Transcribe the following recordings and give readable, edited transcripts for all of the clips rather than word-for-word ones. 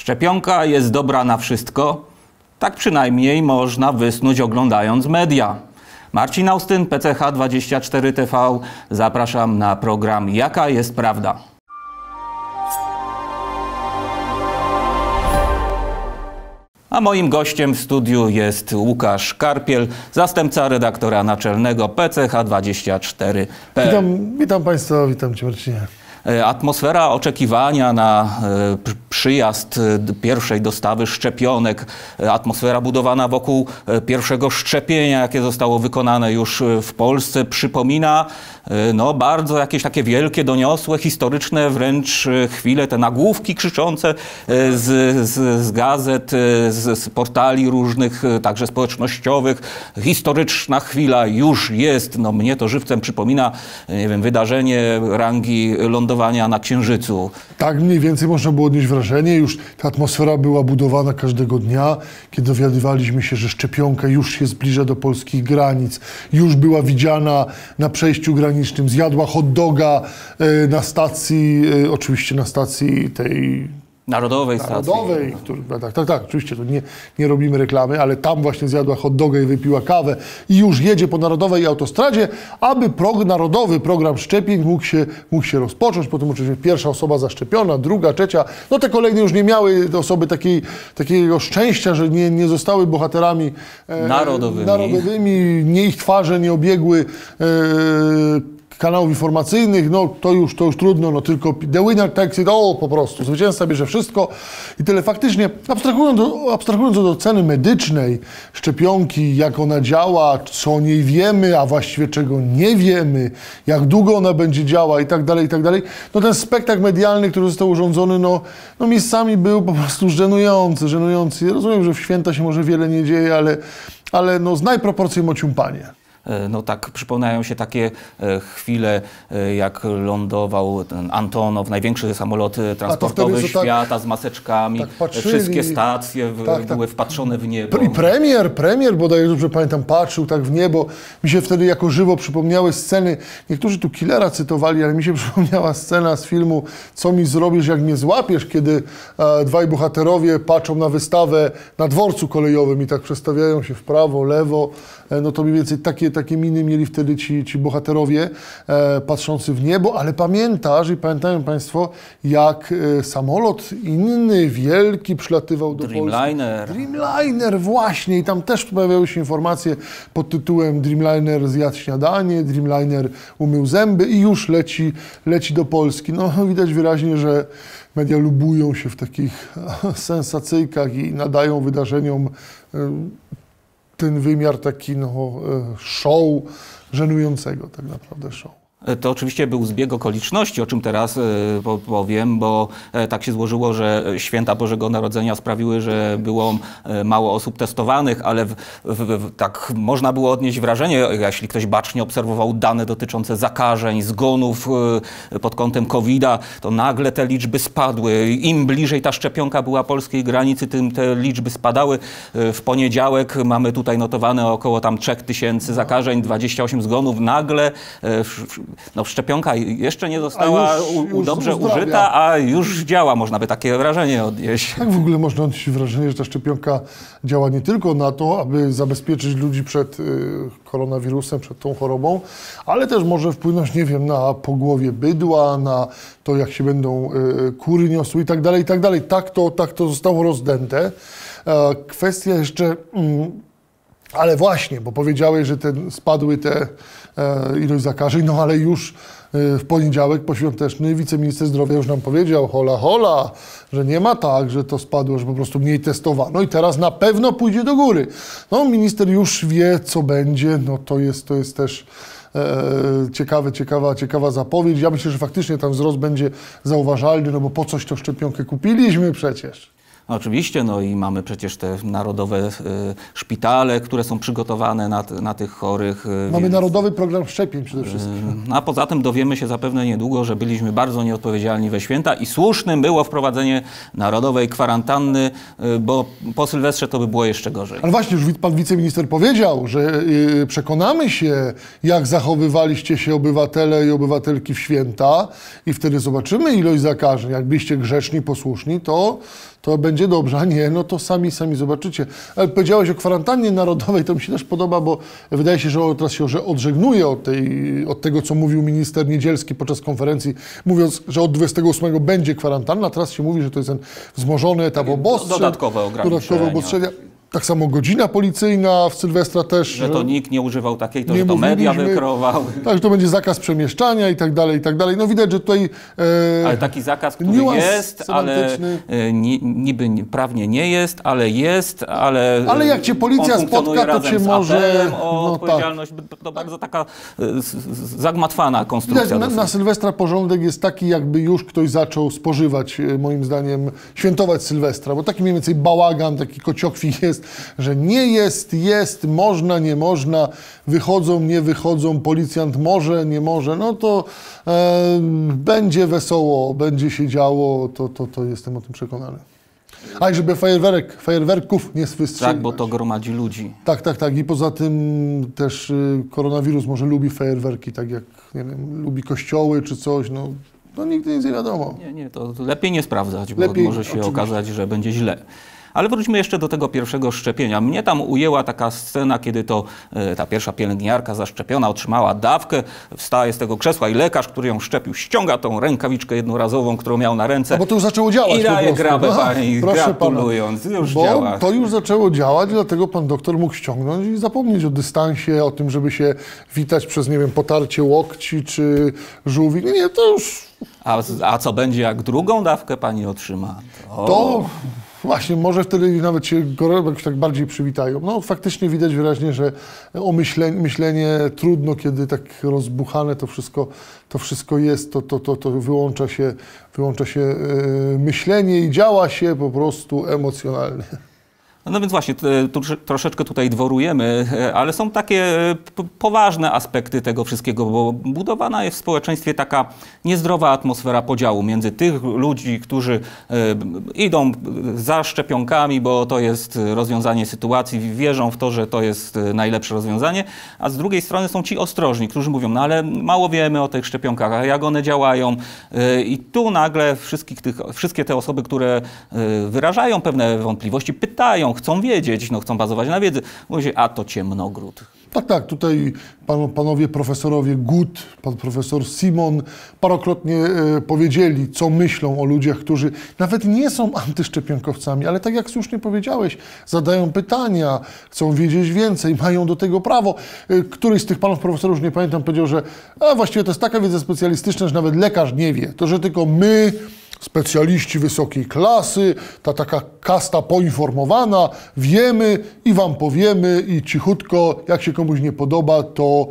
Szczepionka jest dobra na wszystko. Tak przynajmniej można wysnuć, oglądając media. Marcin Austyn, PCH24TV. Zapraszam na program Jaka jest prawda? A moim gościem w studiu jest Łukasz Karpiel, zastępca redaktora naczelnego PCH24.pl. Witam Państwa, witam Cię, Marcinie. Atmosfera oczekiwania na przyjazd pierwszej dostawy szczepionek, atmosfera budowana wokół pierwszego szczepienia, jakie zostało wykonane już w Polsce, przypomina no, bardzo jakieś takie wielkie, doniosłe, historyczne wręcz chwile, te nagłówki krzyczące z gazet, z portali różnych, także społecznościowych. Historyczna chwila już jest, no mnie to żywcem przypomina, nie wiem, wydarzenie rangi lądowania na Księżycu. Tak mniej więcej można było odnieść wrażenie, już ta atmosfera była budowana każdego dnia, kiedy dowiadywaliśmy się, że szczepionka już się zbliża do polskich granic, już była widziana na przejściu granicznym, zjadła hot doga na stacji, oczywiście na stacji tej Narodowej stacji. Tak, oczywiście, to nie robimy reklamy, ale tam właśnie zjadła hot doga i wypiła kawę i już jedzie po narodowej autostradzie, aby narodowy program szczepień mógł się rozpocząć. Potem oczywiście pierwsza osoba zaszczepiona, druga, trzecia. No te kolejne już nie miały osoby takiego szczęścia, że nie zostały bohaterami narodowymi. Nie ich twarze nie obiegły kanałów informacyjnych, no to już trudno, no tylko the winner takes it all po prostu. Zwycięzca bierze wszystko i tyle. Faktycznie, abstrahując od oceny medycznej szczepionki, jak ona działa, co o niej wiemy, a właściwie czego nie wiemy, jak długo ona będzie działała i tak dalej, no ten spektakl medialny, który został urządzony, no miejscami był po prostu żenujący. Ja rozumiem, że w święta się może wiele nie dzieje, ale no znaj proporcje mociumpanie. No tak, przypominają się takie chwile, jak lądował ten Antonow, największy samolot transportowy świata z maseczkami. Tak, wszystkie stacje były wpatrzone w niebo. I premier, bodaj dobrze pamiętam, patrzył tak w niebo. Mi się wtedy jako żywo przypomniały sceny, niektórzy tu Killera cytowali, ale mi się przypomniała scena z filmu Co mi zrobisz, jak mnie złapiesz, kiedy dwaj bohaterowie patrzą na wystawę na dworcu kolejowym i tak przestawiają się w prawo, lewo. No to mniej więcej takie miny mieli wtedy ci bohaterowie patrzący w niebo, ale pamiętają Państwo, jak samolot inny, wielki przylatywał do Polski. Dreamliner, właśnie. I tam też pojawiały się informacje pod tytułem Dreamliner zjadł śniadanie, Dreamliner umył zęby i już leci do Polski. No widać wyraźnie, że media lubują się w takich sensacyjkach i nadają wydarzeniom ten wymiar taki show, żenującego tak naprawdę show. To oczywiście był zbieg okoliczności, o czym teraz powiem, bo tak się złożyło, że święta Bożego Narodzenia sprawiły, że było mało osób testowanych, ale tak można było odnieść wrażenie, jeśli ktoś bacznie obserwował dane dotyczące zakażeń, zgonów pod kątem COVID-a, to nagle te liczby spadły. Im bliżej ta szczepionka była polskiej granicy, tym te liczby spadały. W poniedziałek mamy tutaj notowane około tam 3000 zakażeń, 28 zgonów. Nagle no, szczepionka jeszcze nie została dobrze użyta, a już działa. Można by takie wrażenie odnieść. Tak w ogóle można odnieść wrażenie, że ta szczepionka działa nie tylko na to, aby zabezpieczyć ludzi przed koronawirusem, przed tą chorobą, ale też może wpłynąć, nie wiem, na pogłowie bydła, na to, jak się będą kury niosły i tak dalej, i tak dalej. Tak to zostało rozdęte. Kwestia jeszcze... Ale właśnie, bo powiedziałeś, że spadły te ilość zakażeń, no ale już w poniedziałek poświąteczny wiceminister zdrowia już nam powiedział, hola, że nie ma tak, że to spadło, że po prostu mniej testowano i teraz na pewno pójdzie do góry. No minister już wie, co będzie, no to jest też ciekawa zapowiedź. Ja myślę, że faktycznie ten wzrost będzie zauważalny, no bo po coś tą szczepionkę kupiliśmy przecież. Oczywiście, no i mamy przecież te narodowe szpitale, które są przygotowane na tych chorych. Mamy narodowy program szczepień przede wszystkim. A poza tym dowiemy się zapewne niedługo, że byliśmy bardzo nieodpowiedzialni we święta i słusznym było wprowadzenie narodowej kwarantanny, bo po Sylwestrze to by było jeszcze gorzej. Ale właśnie, już pan wiceminister powiedział, że przekonamy się, jak zachowywaliście się obywatele i obywatelki w święta i wtedy zobaczymy ilość zakażeń. Jak byliście grzeczni, posłuszni, to to będzie dobrze, a nie, no to sami zobaczycie. Ale powiedziałeś o kwarantannie narodowej, to mi się też podoba, bo wydaje się, że teraz się odżegnuje od tego, co mówił minister Niedzielski podczas konferencji, mówiąc, że od 28 będzie kwarantanna, teraz się mówi, że to jest ten wzmożony etap obostrzeń. Dodatkowe ograniczenia. Tak samo godzina policyjna w Sylwestra też. Że to nikt nie używał takiej, że to media wykreowały. Tak, że to będzie zakaz przemieszczania i tak dalej, i tak dalej. No widać, że tutaj... ale taki zakaz, który jest, ale niby prawnie nie jest, ale... Ale jak cię policja spotka, to cię może... o odpowiedzialność, to bardzo taka zagmatwana konstrukcja. Na Sylwestra porządek jest taki, jakby już ktoś zaczął spożywać, moim zdaniem, świętować Sylwestra, bo taki mniej więcej bałagan, taki kociokwik jest, że nie jest, można, nie można, wychodzą, nie wychodzą, policjant może, nie może, no to będzie wesoło, będzie się działo, to jestem o tym przekonany. A i żeby fajerwerków nie wystrzeliwać. Tak, bo to gromadzi ludzi. Tak. I poza tym też koronawirus może lubi fajerwerki, tak jak, nie wiem, lubi kościoły czy coś, no nigdy nic nie wiadomo. Nie, to lepiej nie sprawdzać, bo może się okazać, że będzie źle. Ale wróćmy jeszcze do tego pierwszego szczepienia. Mnie tam ujęła taka scena, kiedy to ta pierwsza pielęgniarka zaszczepiona otrzymała dawkę, wstaje z tego krzesła i lekarz, który ją szczepił, ściąga tą rękawiczkę jednorazową, którą miał na ręce. Bo to już zaczęło działać. I daje grabę pani, gratulując. Już działa. To już zaczęło działać, dlatego pan doktor mógł ściągnąć i zapomnieć o dystansie, o tym, żeby się witać przez, nie wiem, potarcie łokci czy żółwi. Nie, to już... A co będzie, jak drugą dawkę pani otrzyma? To właśnie, może wtedy nawet się jakoś tak bardziej przywitają. No faktycznie widać wyraźnie, że o myślenie trudno, kiedy tak rozbuchane to wszystko jest, to wyłącza się myślenie i działa się po prostu emocjonalnie. No więc właśnie, troszeczkę tutaj dworujemy, ale są takie poważne aspekty tego wszystkiego, bo budowana jest w społeczeństwie taka niezdrowa atmosfera podziału między tych ludzi, którzy idą za szczepionkami, bo to jest rozwiązanie sytuacji, wierzą w to, że to jest najlepsze rozwiązanie, a z drugiej strony są ci ostrożni, którzy mówią, no ale mało wiemy o tych szczepionkach, a jak one działają. I tu nagle wszystkie te osoby, które wyrażają pewne wątpliwości, pytają, chcą wiedzieć, chcą bazować na wiedzy. Mówi, a to ciemnogród. Tak, tutaj panowie profesorowie Gut, pan profesor Simon parokrotnie powiedzieli, co myślą o ludziach, którzy nawet nie są antyszczepionkowcami, ale tak jak słusznie powiedziałeś, zadają pytania, chcą wiedzieć więcej, mają do tego prawo. Któryś z tych panów profesorów, już nie pamiętam, powiedział, że właściwie to jest taka wiedza specjalistyczna, że nawet lekarz nie wie. To, że tylko my, specjaliści wysokiej klasy, ta taka kasta poinformowana, wiemy i wam powiemy i cichutko, jak się komuś nie podoba, to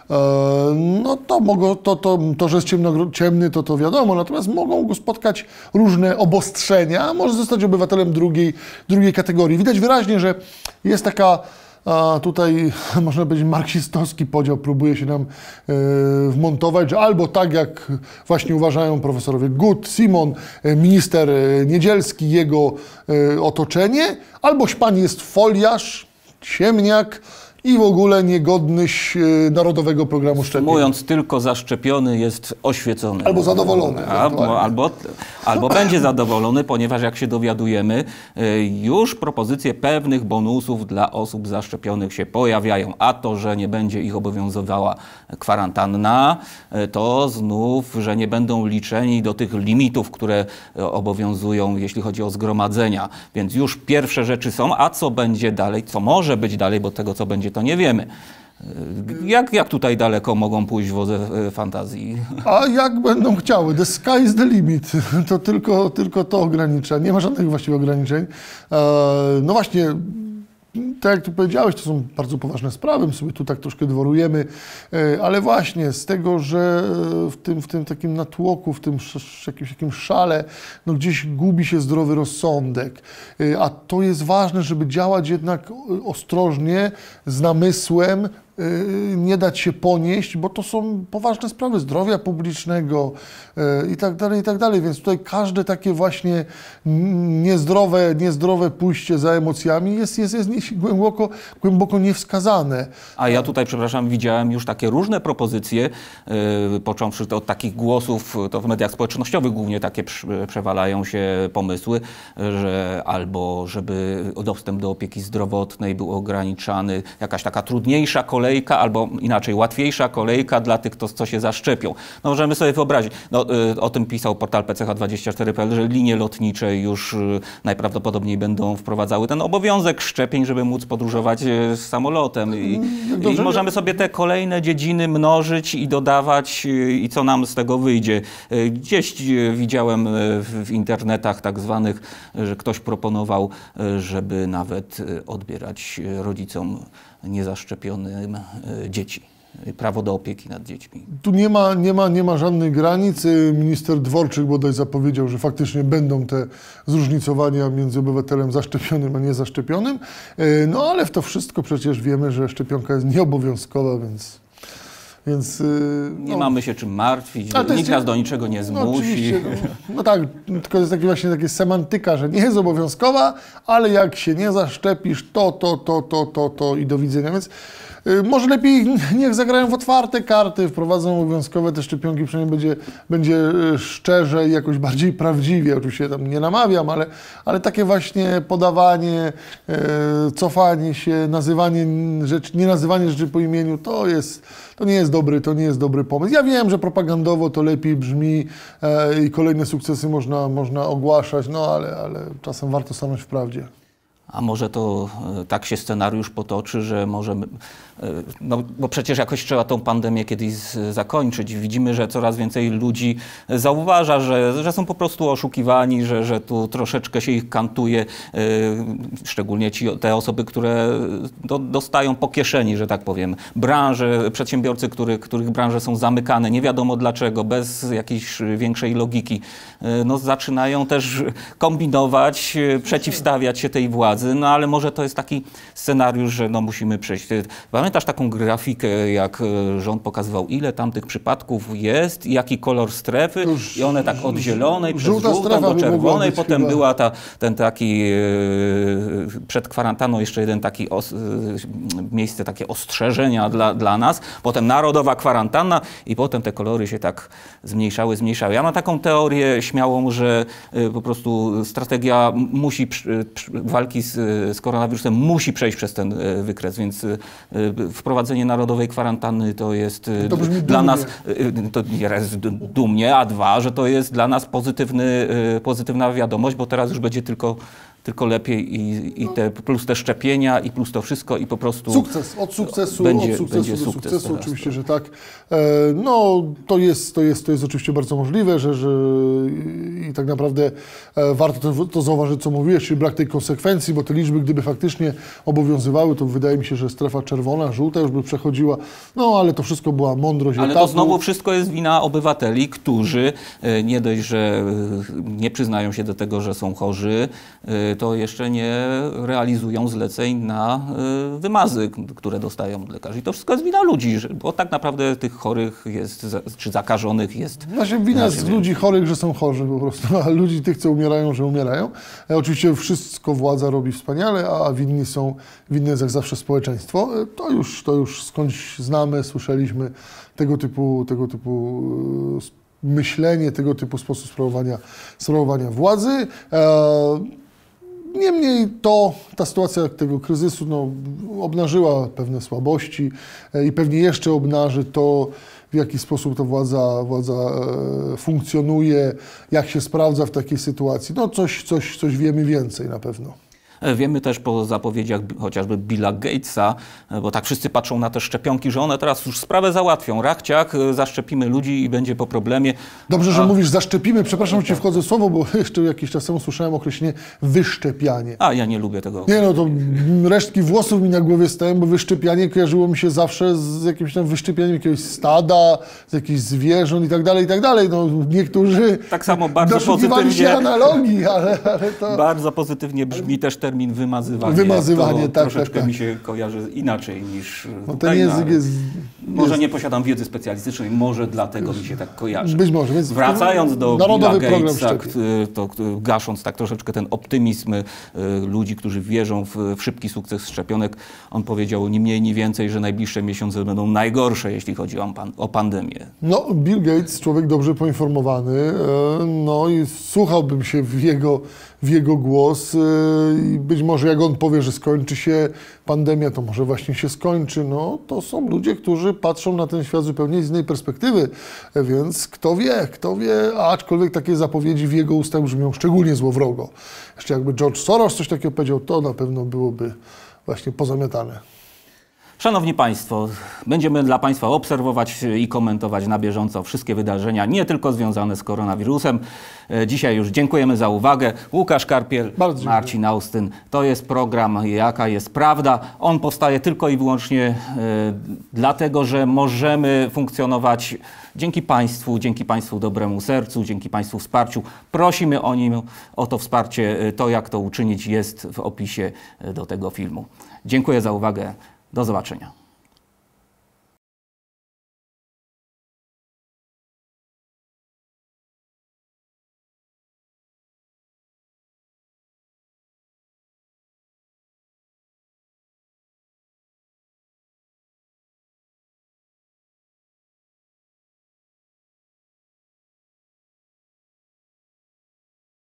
że jest ciemny, to wiadomo, natomiast mogą go spotkać różne obostrzenia, może zostać obywatelem drugiej kategorii. Widać wyraźnie, że jest taka tutaj, można powiedzieć, marksistowski podział próbuje się nam wmontować, że albo tak jak właśnie uważają profesorowie Gut, Simon, minister Niedzielski, jego otoczenie, albo pan jest foliarz, ciemniak i w ogóle niegodny Narodowego Programu Szczepień. Mówiąc, tylko zaszczepiony jest oświecony. Albo zadowolony. Albo będzie zadowolony, ponieważ jak się dowiadujemy, już propozycje pewnych bonusów dla osób zaszczepionych się pojawiają. A to, że nie będzie ich obowiązywała kwarantanna, to znów, że nie będą liczeni do tych limitów, które obowiązują, jeśli chodzi o zgromadzenia. Więc już pierwsze rzeczy są, a co będzie dalej, co może być dalej, bo tego, co będzie, to nie wiemy. Jak tutaj daleko mogą pójść wodze fantazji? A jak będą chciały. The sky is the limit. To tylko to ogranicza. Nie ma żadnych właściwych ograniczeń. No właśnie, tak jak tu powiedziałeś, to są bardzo poważne sprawy, my sobie tu tak troszkę dworujemy, ale właśnie z tego, że w tym takim natłoku, w tym jakimś takim szale, no gdzieś gubi się zdrowy rozsądek, a to jest ważne, żeby działać jednak ostrożnie, z namysłem, nie dać się ponieść, bo to są poważne sprawy zdrowia publicznego i tak dalej. Więc tutaj każde takie właśnie niezdrowe pójście za emocjami jest głęboko niewskazane. A ja tutaj, przepraszam, widziałem już takie różne propozycje, począwszy od takich głosów, to w mediach społecznościowych głównie takie przewalają się pomysły, że albo żeby dostęp do opieki zdrowotnej był ograniczany, jakaś taka trudniejsza kolejka, albo inaczej łatwiejsza kolejka dla tych, co się zaszczepią. No możemy sobie wyobrazić, no, o tym pisał portal PCH24.pl, że linie lotnicze już najprawdopodobniej będą wprowadzały ten obowiązek szczepień, żeby móc podróżować samolotem. I możemy sobie te kolejne dziedziny mnożyć i dodawać, i co nam z tego wyjdzie. Gdzieś widziałem w internetach tak zwanych, że ktoś proponował, żeby nawet odbierać rodzicom niezaszczepionym dzieci. Prawo do opieki nad dziećmi. Tu nie ma żadnych granic. Minister Dworczyk bodaj zapowiedział, że faktycznie będą te zróżnicowania między obywatelem zaszczepionym a niezaszczepionym. No ale w to wszystko przecież wiemy, że szczepionka jest nieobowiązkowa, więc nie mamy się czym martwić, nikt nas do niczego nie zmusi. No tak, tylko jest takie semantyka, że nie jest obowiązkowa, ale jak się nie zaszczepisz, to i do widzenia. Więc może lepiej niech zagrają w otwarte karty, wprowadzą obowiązkowe te szczepionki, przynajmniej będzie szczerze i jakoś bardziej prawdziwie. Oczywiście tam nie namawiam, ale takie właśnie podawanie, cofanie się, nie nazywanie rzeczy po imieniu, to nie jest dobry pomysł. Ja wiem, że propagandowo to lepiej brzmi i kolejne sukcesy można ogłaszać, no ale czasem warto stanąć w prawdzie. A może to tak się scenariusz potoczy, że możemy, no bo przecież jakoś trzeba tą pandemię kiedyś zakończyć. Widzimy, że coraz więcej ludzi zauważa, że są po prostu oszukiwani, że tu troszeczkę się ich kantuje, szczególnie te osoby, które dostają po kieszeni, że tak powiem. Branże, przedsiębiorcy, których branże są zamykane, nie wiadomo dlaczego, bez jakiejś większej logiki, no zaczynają też kombinować, przeciwstawiać się tej władzy. No ale może to jest taki scenariusz, że no musimy przejść. Pamiętasz taką grafikę, jak rząd pokazywał, ile tam tych przypadków jest, jaki kolor strefy i one tak od zielonej przez żółtą do czerwonej, potem chyba była ten taki przed kwarantanną jeszcze jeden taki miejsce, takie ostrzeżenia dla nas, potem narodowa kwarantanna i potem te kolory się tak zmniejszały. Ja mam taką teorię śmiałą, że po prostu strategia walki z koronawirusem musi przejść przez ten wykres, więc wprowadzenie narodowej kwarantanny to jest dla nas, to jest dumnie, a dwa, że to jest dla nas pozytywna wiadomość, bo teraz już będzie tylko lepiej i plus te szczepienia i plus to wszystko i po prostu sukces, od sukcesu do sukcesu, oczywiście, że tak. No to jest oczywiście bardzo możliwe, że i tak naprawdę warto to zauważyć, co mówiłeś, czyli brak tej konsekwencji, bo te liczby, gdyby faktycznie obowiązywały, to wydaje mi się, że strefa czerwona, żółta już by przechodziła, no ale to wszystko była mądrość ale etapu. To znowu wszystko jest wina obywateli, którzy nie dość, że nie przyznają się do tego, że są chorzy, to jeszcze nie realizują zleceń na wymazy, które dostają od lekarzy. I to wszystko jest wina ludzi, bo tak naprawdę tych chorych jest, czy zakażonych jest... Właśnie wina z ludzi chorych, że są chorzy po prostu, a ludzi tych, co umierają, że umierają. Oczywiście wszystko władza robi wspaniale, a winni jest jak zawsze społeczeństwo. To już skądś znamy, słyszeliśmy tego typu myślenie, tego typu sposób sprawowania władzy. Niemniej ta sytuacja tego kryzysu obnażyła pewne słabości i pewnie jeszcze obnaży to, w jaki sposób ta władza funkcjonuje, jak się sprawdza w takiej sytuacji. No coś wiemy więcej na pewno. Wiemy też po zapowiedziach chociażby Billa Gatesa, bo tak wszyscy patrzą na te szczepionki, że one teraz już sprawę załatwią. Rachciach, zaszczepimy ludzi i będzie po problemie. Dobrze, że mówisz zaszczepimy. Przepraszam, że ci wchodzę w słowo, bo jeszcze jakiś czas temu słyszałem określenie wyszczepianie. A ja nie lubię tego. Nie, no to resztki włosów mi na głowie stają, bo wyszczepianie kojarzyło mi się zawsze z jakimś tam wyszczepianiem jakiegoś stada, z jakichś zwierząt i tak dalej, i tak dalej. No niektórzy tak samo bardzo doszukiwali się analogii, ale to... Bardzo pozytywnie brzmi też termin wymazywanie. Wymazywanie, to tak, troszeczkę tak. mi się kojarzy inaczej niż No ten tutaj, język ale jest... może nie posiadam wiedzy specjalistycznej, może dlatego mi się tak kojarzy. Być może. Więc Wracając do Narodowy Billa Program Gatesa, Szczepień. to gasząc tak troszeczkę ten optymizm ludzi, którzy wierzą w szybki sukces szczepionek, on powiedział ni mniej, ni więcej, że najbliższe miesiące będą najgorsze, jeśli chodzi o pandemię. No, Bill Gates, człowiek dobrze poinformowany, no i słuchałbym się w jego głos i być może jak on powie, że skończy się pandemia, to może właśnie się skończy. No, to są ludzie, którzy patrzą na ten świat zupełnie z innej perspektywy, więc kto wie, aczkolwiek takie zapowiedzi w jego ustach brzmią szczególnie złowrogo. Jeszcze jakby George Soros coś takiego powiedział, to na pewno byłoby właśnie pozamiatane. Szanowni Państwo, będziemy dla Państwa obserwować i komentować na bieżąco wszystkie wydarzenia, nie tylko związane z koronawirusem. Dzisiaj już dziękujemy za uwagę. Łukasz Karpiel, Marcin Austyn. To jest program Jaka jest Prawda. On powstaje tylko i wyłącznie dlatego, że możemy funkcjonować dzięki Państwu dobremu sercu, dzięki Państwu wsparciu. Prosimy o to wsparcie. To, jak to uczynić, jest w opisie do tego filmu. Dziękuję za uwagę. Do zobaczenia.